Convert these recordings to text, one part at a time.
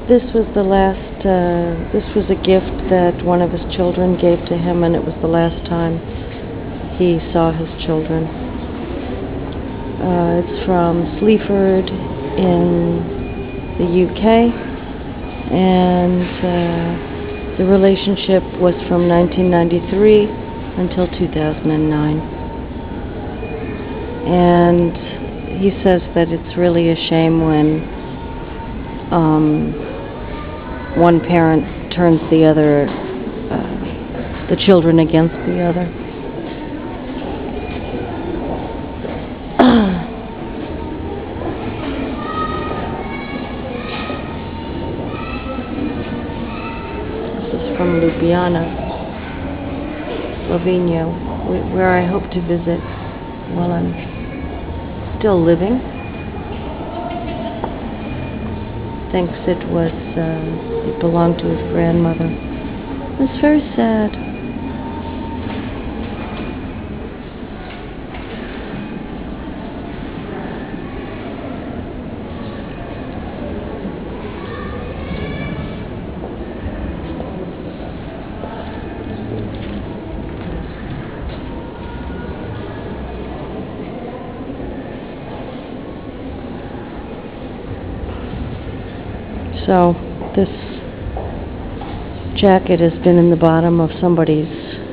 This was the last, this was a gift that one of his children gave to him, and it was the last time he saw his children. It's from Sleaford in the UK, and the relationship was from 1993 until 2009. And he says that it's really a shame when one parent turns the children against the other. From Ljubljana, Slovenia, where I hope to visit while I'm still living. Thinks it belonged to his grandmother. It's very sad. So, this jacket has been in the bottom of somebody's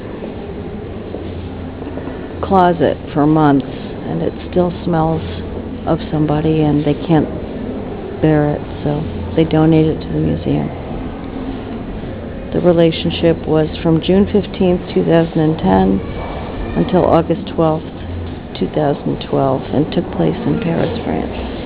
closet for months, and it still smells of somebody, and they can't bear it, so they donate it to the museum. The relationship was from June 15th, 2010 until August 12th, 2012, and took place in Paris, France.